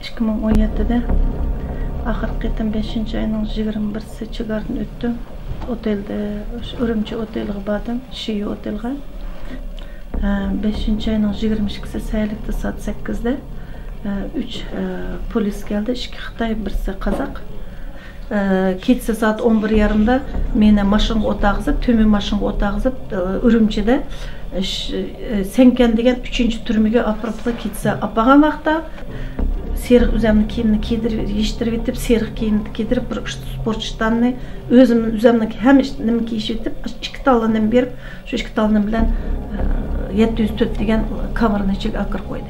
2017'de ahırkı etim 5. ayının 21'si çıgardın öttü. Otelde, Ürümçi oteli badım, Şiyi otelga. 5. ayının 22'si sayılıktı saat 8'de. 3 polis geldi, 2 Xitay, birisi Kazak. Keçsi saat 11:30'da meni maşınga otağızıp, tömün maşınga otağızıp, Ürümçi'de Senken degen 3. türmüge apırıplı keçsi apagan vaqta seriq üzemni kiyimini kiydirip, yiştirip etip, seriq kiyimini kiydirip, bir sportçıdanni özümün üzemni hem nimi kiyişip etip, 2 talını berip, şu 2 talını bilen 704 degen kamerani içiga akır koydu.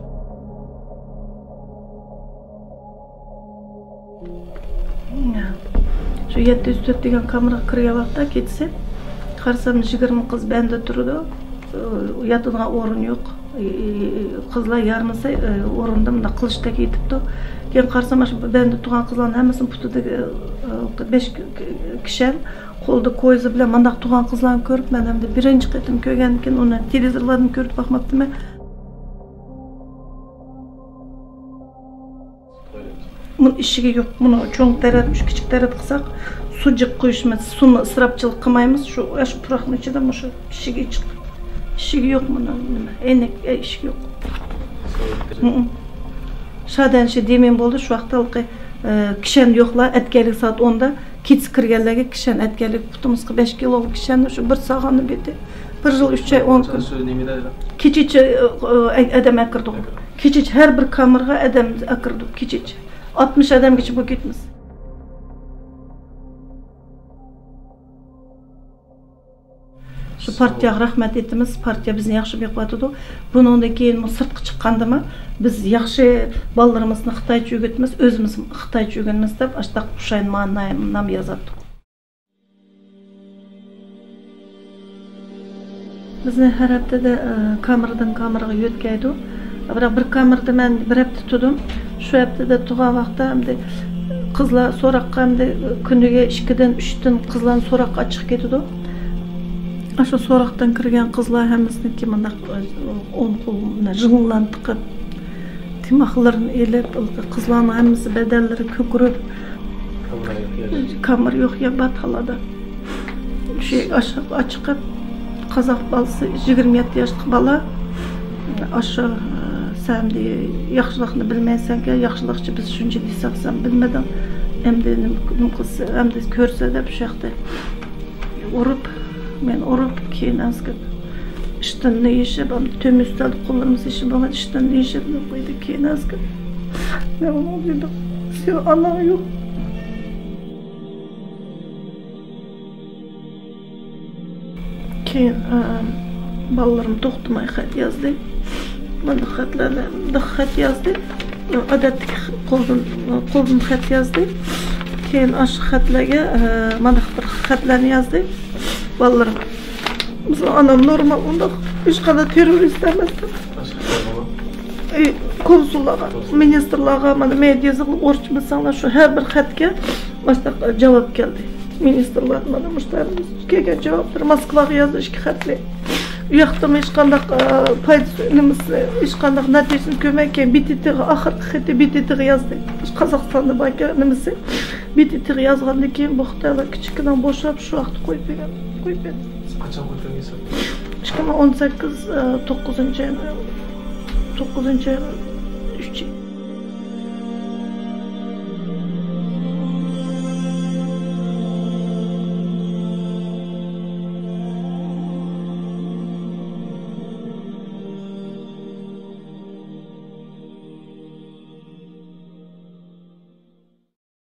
Şu 704 degen kameraga kirgen vaqta ketsa, qarsam 20 kız bende turdu. Yatırına orun yok. Kızlar yarmasa orunda mında kılıçta giyipti. Keyin qarsam bende tuğan kızların hammasini putida 5 kişi kolda koyuzu bilen mandaq tuğan kızlarni ko'rib, men hamda birinchi qatim ko'rgandan keyin uni televizorlardan ko'rib bakmaptım. Bunun işigi yok. Bunu çoğun taratmış, küçük tarat qilsak, sucuk qo'yishimiz, suvni ısrapçılık qilmaymiz. Şu puraqning ichida shu ishigi chiqdi. İşigi yok bunun nima? Enek işigi yok. Şadan şey demen bo'ldi, shu vaqtda kishan yo'qlar, etkerlik saat 10'da kech kirganlarga kishan etkerlik putumizga 5 kiloluk kishan shu bir sağanı beti. 1 yil 3 ay 10 kun. Kechichi adam akirdi. Kechichi her bir kameraga adam akirdi. Kechichi 60 adamgacha bo'lib ketmiz. Şu partiyaga rahmat etimiz, partiya bizni yaxshi beqiyotdi. Bundan keyin sirtqa chiqqandimi, biz yaxshi bolalarimizni Xitoycha o'rgatamiz, o'zimiz Xitoycha o'rganamiz deb ashtaq Hushayn nam yozatdik. Bizni har haftada kameradan kameraga yo'tkaydi. Biroq bir kamerada men bir hafta turdim. Shu haftada turgan vaqtda hamda qizlar so'roqqa hamda kuniga 2dan 3dan qizlarni so'roqqa chiqib ketdi. Aşağı soraktan kirgen kızlar hemimizniki mana 10 qo'lni jig'inlanib tiqib, timoqlarini elib, qizlarning hammasi badallari ko'kirib, kamera yo'q ya batxalada. Şey aşağı chiqib, qozoq bolasi 27 yoshli bola aşağı sen de yaxshilikni bilmaysanki, yaxshilikchi biz shuncha desak sen bilmadim. Endi nim qilsa, endi ko'rsa deb shu yoqda urib men urup keyin azgın işten ne yiyişip, tüm üsteldi kollarımız işim bana işten ne yiyişip ne koydu keyin azgın. Ben onu dedim, sen ana yok. Keyin balalarım toxtumay xat yazdı. Bana xatlarla xat yazdı. Adatlik qo'ldan xat yazdı. Keyin aşı xatlarga mana bir xatlarni yazdı. Vallahi bizim anam normal onda hiç kadar terörist demezdi. Konsullaga, ministerlarga, mana medyazılı orçmasanlar şu her bir xatga başta cevap geldi. Ministerlar mana müşterimiz kelgan javoblar Moskvaga yazdı 2 xatli. U yoqda hech qanday foydamiz, hech qanday natijani ko'rmagan BTTga oxirgi xatni BTTga yazdi. Qozog'istonda bo'lgan nimasi BTTga yozgandan keyin bu Xitoylar kichikdan bo'shab shu vaqtda qo'yib bergan. Qachon qo'ygansiz? 2018 9. ay 3